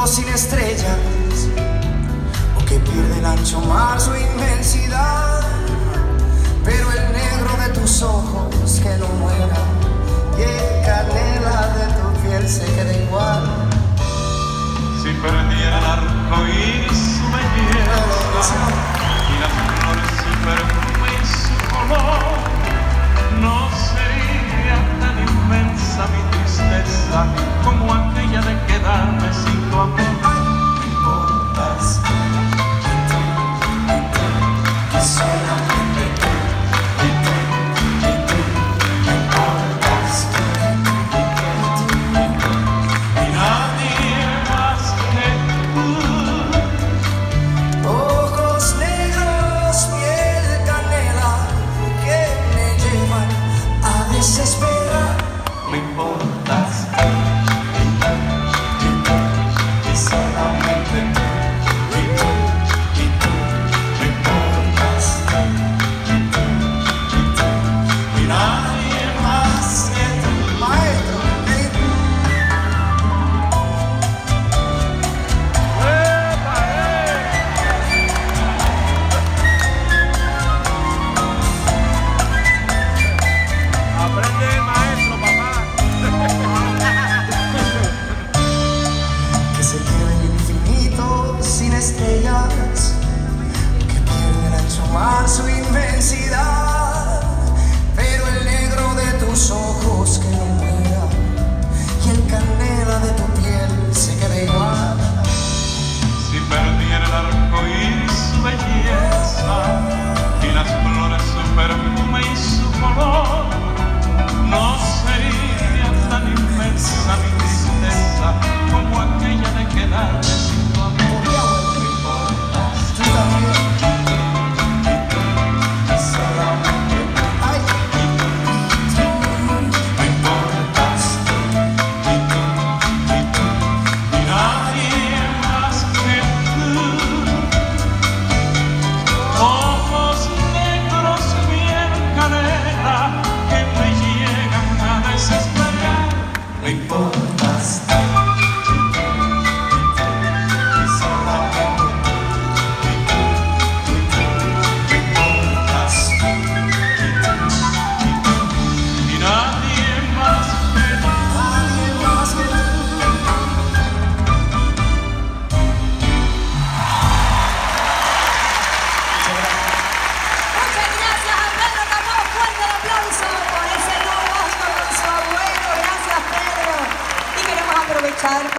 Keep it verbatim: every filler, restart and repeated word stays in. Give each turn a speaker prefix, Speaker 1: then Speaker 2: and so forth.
Speaker 1: infinito sin estrellas, o que pierde el ancho mar su inmensidad, pero el negro de tus ojos que no muera y el canela de tu piel se queda igual.
Speaker 2: Si perdiera el arco iris su belleza y las flores su perfume y su color, no sería tan inmensa mi tristeza como aquella de quedarme sin tu amor.
Speaker 1: No importas que solamente tú, y tú, y tú, no importas
Speaker 2: Y nadie más que tú.
Speaker 1: ojos negros, piel canela que me llevan a desesperar.
Speaker 2: Me importas
Speaker 1: Y solamente tú, y tú, y tú, me importas. Y tú, y tú,
Speaker 2: y nadie más que tú.
Speaker 1: maestro, ¿eh?
Speaker 3: Aprende, maestro, papá.
Speaker 1: Que se quede el infinito sin estrellas, que pierde el ancho mar su inmensidad, pero el negro de tus ojos que no muera y el canela de tu piel se quede igual.
Speaker 2: Si perdiera el arco iris su belleza y las flores su perfume y su color, no sería tan inmensa mi tristeza como aquella de quedarme sin tu amor. Me importas
Speaker 1: Tú también. Y solamente tú. Ay, y tú, y tú, me importas.
Speaker 2: y tú, y tú, y nadie más que tú. Ojos negros, piel canela que me llegan a desesperar.
Speaker 1: me importas. Y solamente tú. Y tú, y tú, me importas.
Speaker 2: Y nadie más que tú.
Speaker 1: Nadie más que tú.
Speaker 4: Muchas gracias a Pedro Capó, fuerte el aplauso por ese nuevo con su abuelo. Gracias, Pedro. Y queremos aprovechar